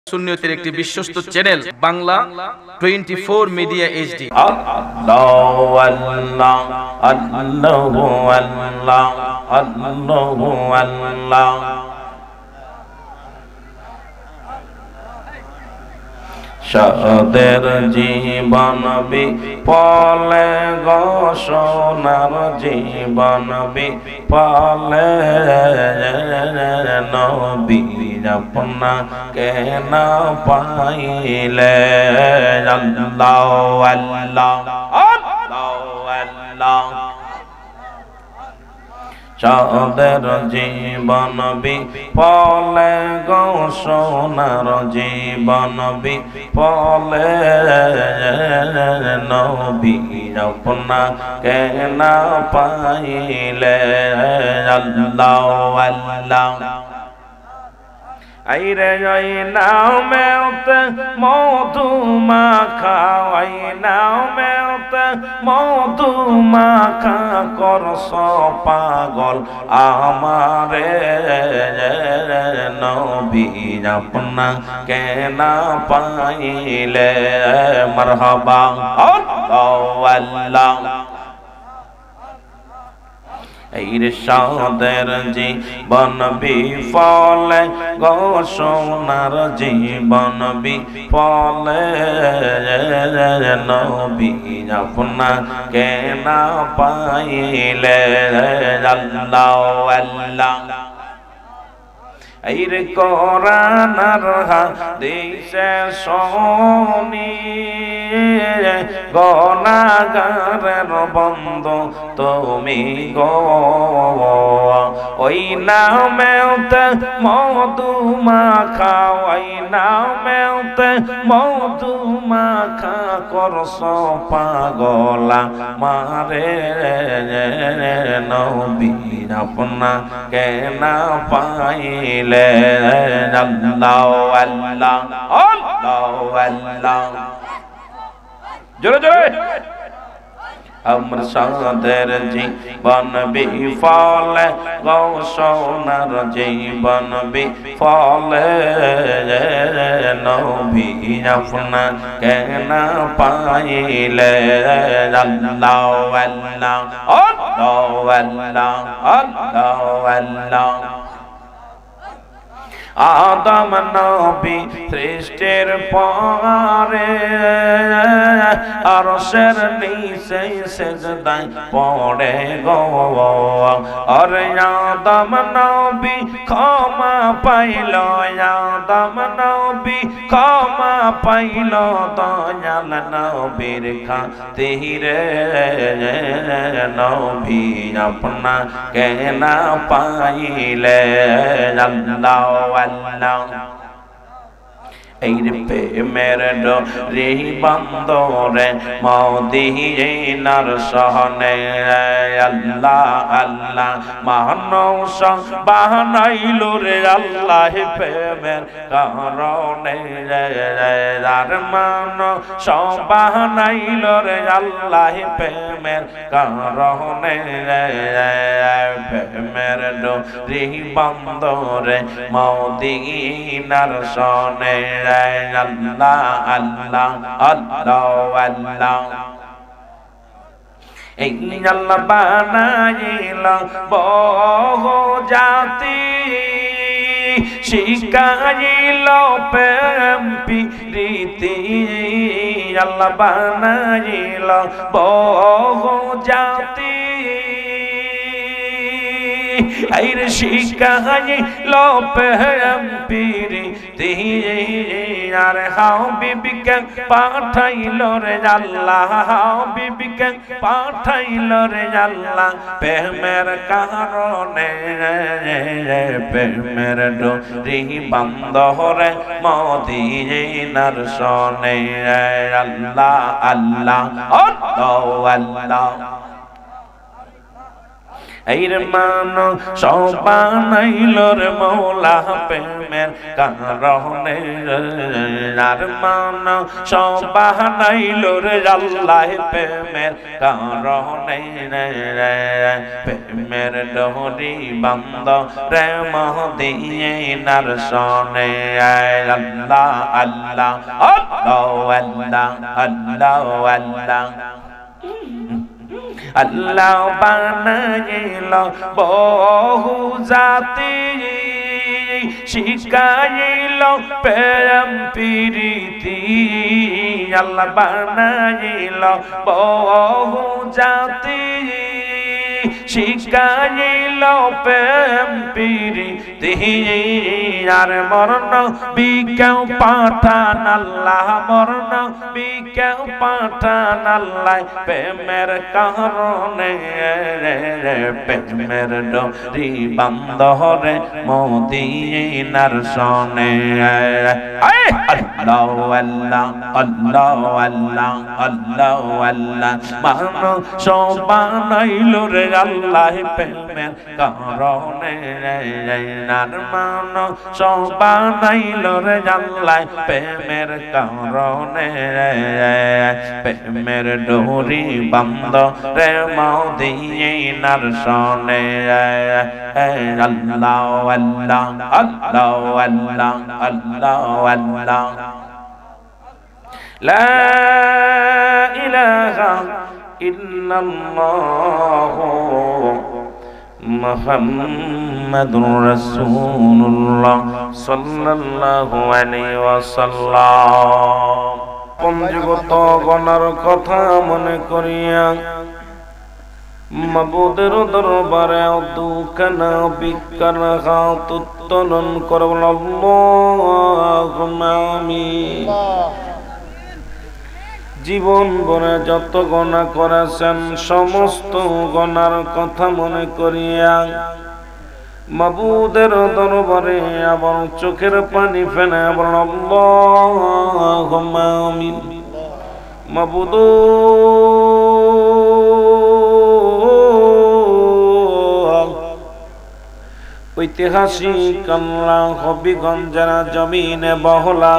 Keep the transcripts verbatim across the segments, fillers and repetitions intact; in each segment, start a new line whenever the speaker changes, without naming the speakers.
সুন্নিয়তের একটি বিশ্বস্ত channel Bangla twenty four media HD.
আল্লাহু আল্লাহ আল্লাহু আল্লাহ আল্লাহু আল্লাহ। সাদের জীবন বিপলে গো সোনার জীবন বিপলে নবী আপনা কেন পাইলে। আল্লাহু আল্লাহ আল্লাহু আল্লাহ। সাদের জীবন বিপলে গো সোনার জীবন বিপলে নবী আপনা কেন পাইলে। আল্লাহু আল্লাহ। আইরে ওই নামেতে মধু মাখা, ওই নামেতে মধু মাখা করস পাগল আমারে নবী আপনা কেন পাইলে। মারহাবা আল্লাহু আল্লাহ। ইরশাদের জীবন বিফলে গো সোনার জীবন বিফলে নবী আপনা কেন পাইলে। আল্লাহু আল্লাহ। আইর কোরআন আর হাদিসে শুনি গুনাহগারের বন্ধু তুমি গো। ওই নামেতে মধু মাখা, ওই নামেতে মধু মাখা করস পাগলা মারে নবী আপনা কেন পাইলে। আল্লাহু আল্লাহ আল্লাহু আল্লাহ। জোরে জোরে। আমার সাদের জীবন বিফলে গো সোনার জীবন বিফলে নবী আপনা কেন পাইলে। আল্লাহু আল্লাহ আল্লাহু আল্লাহ আল্লাহু আল্লাহ। আদম নবী সৃষ্টির পরে আরশের নিচে সিজদায় পড়ে গো। আরে আদম নবী ক্ষমা পাইল, আদম নবী ক্ষমা পাইল দয়াল নবীর খাতিরে নবী আপনা কেন পাইলে। আল্লাহু আল্লাহ। এই প্রেমের ডোরি বন্দরে মদিনার শহরে আল্লাহ আল্লাহ মানুষ বানাইল রে আল্লাহ প্রেমের কারণে। আর মানুষ বানাইল রে আল্লাহ প্রেমের কারণে। প্রেমের ডোরি বন্দরে মদিনার শহরে আল্লাহ আল্লাহ আল্লাহু আল্লাহ। এই আল্লাহ বানাইল বহু জাতি, শিখাইল প্রেম প্রীতি। আল্লাহ বানাইল বহু জাতি, আইরে শিখাইল প্রেম প্রীতি। আর হাও বিবিকে পাঠাইল রে আল্লাহ, হাও বিবিকে পাঠাইল রে আল্লাহ প্রেমের কারণে। প্রেমের ডোরি বন্দরে মদিনার শহরে আল্লাহ আল্লাহ আল্লাহু আল্লাহ। এইর মান সবানাইল রে মৌলা প্রেমের কারণে আর মান সবানাইল রে আল্লাহ প্রেমের কারণে প্রেমের ডোরি বন্ধ রে মদিনার সনে আল্লাহ আল্লাহ আল্লাহ আল্লাহ আল্লাহ আল্লাহ বানাইল বহু জাতি শিখাইল প্রেম প্রীতি আল্লাহ বানাইল বহু জাতি শিখাইল প্রেম প্রীতি আর মরণ বিকেও পাঠান আল্লাহ মরণ বিকেও পাঠান আল্লাহ প্রেমের কারণে প্রেমের ডোরি বন্ধ রে মদিনার সনে আল্লাহ আল্লাহ আল্লাহ আল্লাহ আল্লাহ আল্লাহ মানো সবানাইল রে আল্লাহ প্রেমের কারণে নার মানো সবানাইল রে আল্লাহ প্রেমের কারণে প্রেমের ডোরি বন্ধ রে মদিনার সনে আল্লাহ আল্লাহ আল্লাহ আল্লাহ আল্লাহ আল্লাহ লা ইলাহা ইল্লাল্লাহ মুহাম্মাদুর রাসূলুল্লাহ সাল্লাল্লাহু আলাইহি ওয়াসাল্লাম পঞ্জগত গণার কথা মনে করিয়া মাবুদের দরবারে দুখানা বিকার হাত উত্তোলন করব আল্লাহুম্মা আমিন জীবন ভরে যত গুনাহ করেছেন সমস্ত গুনার কথা মনে করিয়া মাবুদের দরবারে আবার চোখের পানি ফেলে আবার আল্লাহুম্মা আমিন মাবুদ ঐতিহাসিক আল্লাহ হবিগঞ্জের জমিনে বহলা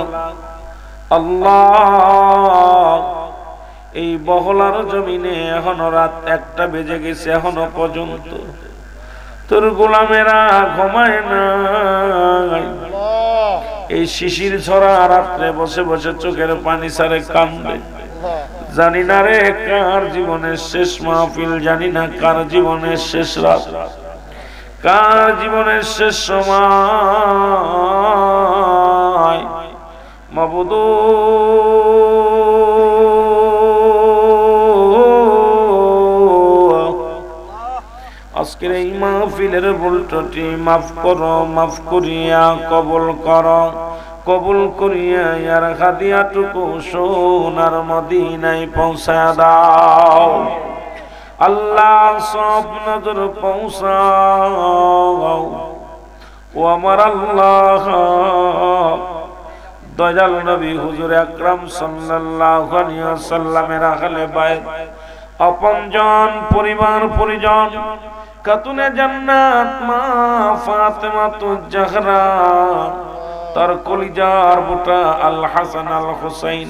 আল্লাহ এই বহলার জমিনে এখনো রাত একটা বেজে গেছে এখনো পর্যন্ত তোর গোলামেরা ঘুমায় না এই শিশির ছড়া রাত্রে বসে বসে চোখের পানি সারে কান্দে জানি না রে কার জীবনের শেষ মাহফিল জানি না কার জীবনের শেষ রাত কার জীবনের শেষ সময় মাবুদ আজকের এই মাহফিলের ভুল ত্রুটি মাফ করো মাফ করিয়া কবুল করো কবুল করিয়া ইয়ার হাদিয়াটুকু সোনার মদিনায় পৌঁছা দাও আল্লাহ সব নজর পৌঁছাও ও আমার আল্লাহ দয়াল নবী হুজুর আকরাম সাল্লাল্লাহু আলাইহি ওয়াসাল্লামের আহলে বাইত আপনজন পরিবার পরিজন খাতুনে জান্নাত মা ফাতেমা তুজ জাহরা তার কলিজার বুটা আল হাসান আল হুসাইন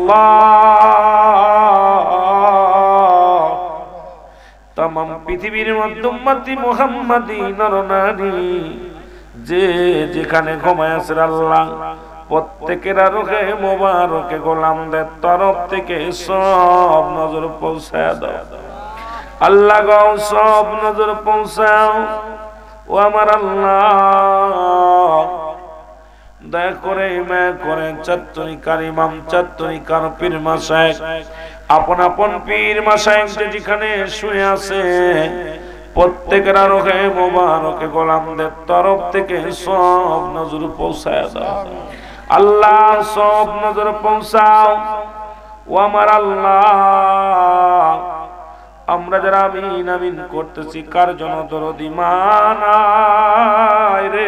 আল্লাহ तमाम পৃথিবীর মধ্যে উম্মতি মুহাম্মাদি নরনারী যে যেখানে ঘুমায় আছে আল্লাহ প্রত্যেকের রোহে মোবারকে গোলামদের তরফ থেকে সব নজর পৌঁছায় দাও আল্লাহ গো সব নজর পৌঁছাও ও আমার আল্লাহ দয়া করে মে করে চাতুরিকার ইমাম চাতুরিকার পীর মাশায়েখ আপন আপন পীর মাশায়েখ যেখানে শুয়ে আছে প্রত্যেকের রোহে মোবারকে গোলামদের তরফ থেকে সব নজর পৌঁছায় দাও আল্লাহ সব নজর পৌঁছাও ও আমার আল্লাহ আমরা যারা আমিন আমিন করতেছি কার জন্য দরদি মানায় রে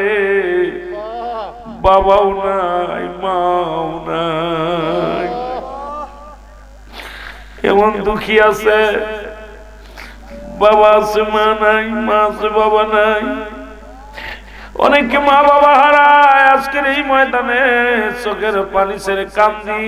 বাবাও নাই মাও নাই এমন দুঃখী আছে বাবা আছে মা নাই, মা আছে বাবা নাই। অনেকে মা বাবা হারায় আজকের এই ময়দানে চোখের পানি ছেড়ে কান্দি।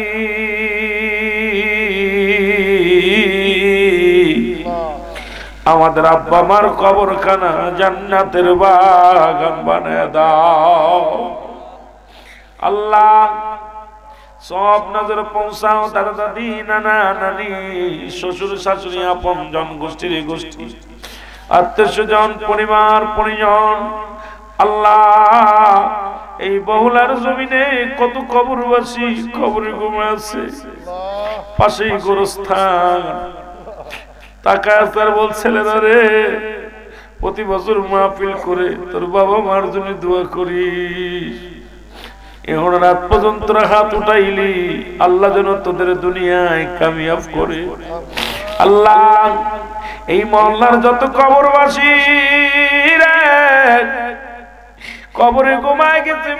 আমাদের আব্বা মার কবরখানা জান্নাতের বাগান বানায় দাও আল্লাহ। সব নজর পৌঁছাও দাদা দাদি, নানা নানি, শ্বশুর শাশুড়ি, আপন জন, গোষ্ঠীর গোষ্ঠী, আত্মীয় স্বজন, পরিবার পরিজন। আল্লাহ এই বহুলার জমিনে কত কবরবাসী কবরে ঘুমায় আছে, পাশেই গোরস্থান। তাকায় তার বলছিলেন রে প্রতি বছর মাহফিল করে তোর বাবা মার জন্য দোয়া করি, এখন রাত পর্যন্ত হাত উঠাইলি, আল্লাহ যেন তোদের দুনিয়ায় কামিয়াব করে। আল্লাহ এই মহল্লার যত কবরবাসী রে কবরে ঘুমায় গেছে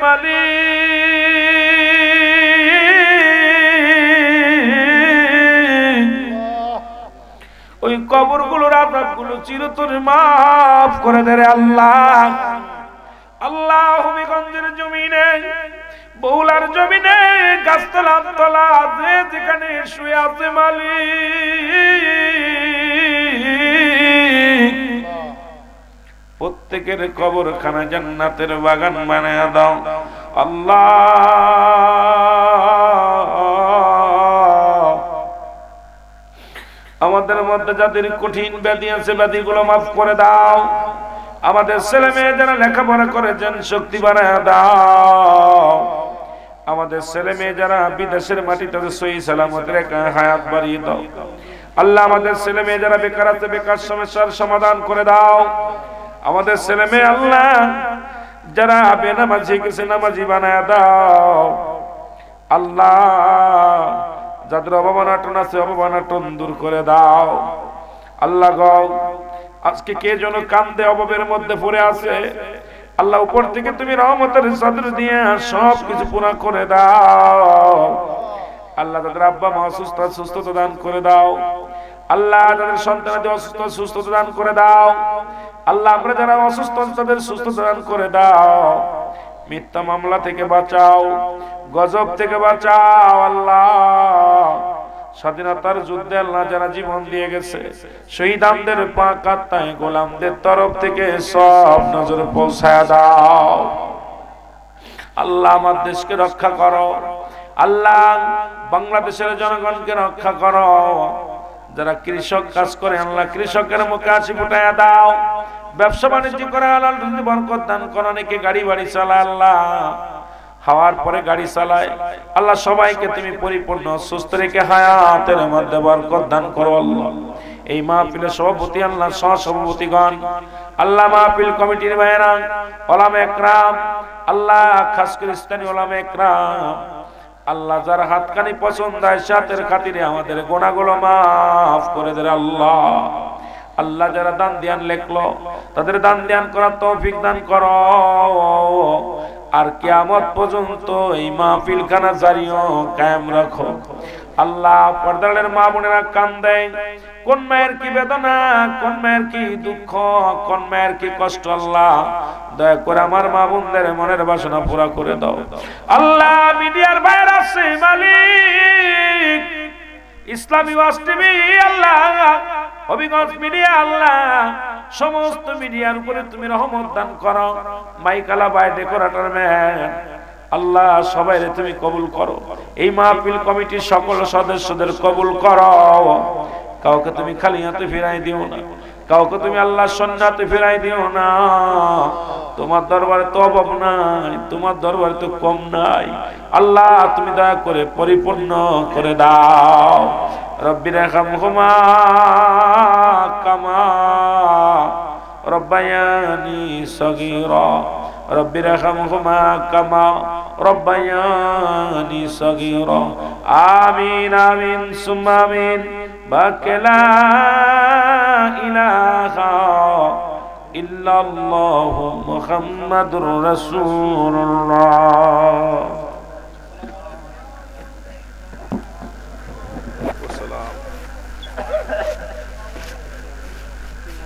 মালিক, ওই কবর গুলোর আযাব গুলো চিরতরে মাফ করে দে রে আল্লাহ। আল্লাহ হবিগঞ্জের জমিনে, বহুলার জমিনে, গাছতলার তলা যে যেখানে শুয়ে আছে মালিক, প্রত্যেকের কবরখানা জান্নাতের বাগান বানায়া দাও আল্লাহ। আমাদের মধ্যে যাদের কঠিন ব্যাধি আছে ব্যাধিগুলো মাফ করে দাও। আমাদের ছেলে মেয়ে যারা লেখাপড়া করেছেন শক্তি বানায়া দাও। আমাদের ছেলে মেয়ে যারা বিদেশের মাটিতে সহি সালামত রেখে হায়াত বাড়িয়ে দাও আল্লাহ। আমাদের ছেলে মেয়ে যারা বেকার আছে বেকার সমস্যার সমাধান করে দাও। আমাদের ছেলে মেয়ে আল্লাহ যারা বেনামাজি গেছে নামাজি বানায়া দাও আল্লাহ। যাদের অভাবনাটন আছে অভাবনাটন দূর করে দাও আল্লাহ গো। আজকে কে যেন কান্দে অভাবের মধ্যে পড়ে আছে আল্লাহ, উপর থেকে তুমি রহমতের চাদর দিয়ে সব কিছু পুরা করে দাও আল্লাহ। তাদের আব্বা মা অসুস্থ, সুস্থতা দান করে দাও আল্লাহ। তাদের সন্তানাদের অসুস্থ, সুস্থতা দান করে দাও আল্লাহ। আমরা যারা অসুস্থ তাদের সুস্থতা দান করে দাও। মিথ্যা মামলা থেকে বাঁচাও, গজব থেকে বাঁচাও আল্লাহ। স্বাধীনতার যুদ্ধে আল্লাহ যারা জীবন দিয়ে গেছে শহীদদের পাক আত্মায় গোলামদের তরফ থেকে সব নজর পৌঁছায় দাও আল্লাহ। আমার দেশকে রক্ষা করো আল্লাহ। বাংলাদেশের জনগণকে রক্ষা করো। যারা কৃষক কাজ করে আল্লাহ কৃষকের মুখে হাসি ফুটাইয়া দাও। ব্যবসা বাণিজ্য করে আল্লাহ রুজি বরকত দান করো। অনেকে গাড়ি বাড়ি চালায় আল্লাহ, খাওয়ার পরে গাড়ি চালায় আল্লাহ। সবাইকে তুমি পরিপূর্ণ সুস্থ রেখে হায়াতের মধ্যে বরকত দান করো আল্লাহ। এই মাহফিলের সভাপতি আল্লাহ, সহ সভাপতিগণ আল্লাহ, মাহফিল কমিটির ভাইরা, ওলামা একরাম আল্লাহ, খাস করে স্থানীয় ওলামা একরাম আল্লাহ, যার হাতখানি পছন্দ হয় সাথের খাতিরে আমাদের গুনাহগুলো মাফ করে দে আল্লাহ। আল্লাহ যারা দান ধ্যান লেখলো তাদের দান ধ্যান করার তৌফিক দান করো। আর কিয়ামত পর্যন্ত এই মাহফিল খানা জারিও কায়েম রাখো আল্লাহ। পর্দারের মা বোনেরা কান্দে, কোন মায়ের কি বেদনা, কোন মায়ের কি দুঃখ, কোন মায়ের কি কষ্ট আল্লাহ দয়া করে আমার মা বোনদের মনের বাসনা পুরা করে দাও আল্লাহ। মিডিয়ার বাইরে আছে মালিক, ইসলামী ওয়াজ টিভি আল্লাহ, হবিগঞ্জ মিডিয়া আল্লাহ, সমস্ত মিডিয়ার উপরে তুমি রহমত দান করো। মাইকালা বাই ডেকোরেটর ম্যান আল্লাহ, সবাই তুমি কবুল করো। এই মাহফিল কমিটির সকল সদস্যদের কবুল করো। কাউকে তুমি খালি হাতে ফিরাই দিও না, কাউকে তুমি আল্লাহ সন্ন্যাতে ফিরাই দিও না। তোমার দরবারে তো অভাব নাই, তোমার দরবারে তো কম নাই আল্লাহ। তুমি দয়া করে পরিপূর্ণ করে দাও। রব্বি রহমহুমা কামা রব্বায়ানি সগীরা, রব্বি রহমহুমা কামা রব্বায়ানি সগীরা। আমিন আমিন সুম্মা আমিন। বাকেলা ইলাহা ইল্লাল্লাহু মুহাম্মাদুর রাসূলুল্লাহ।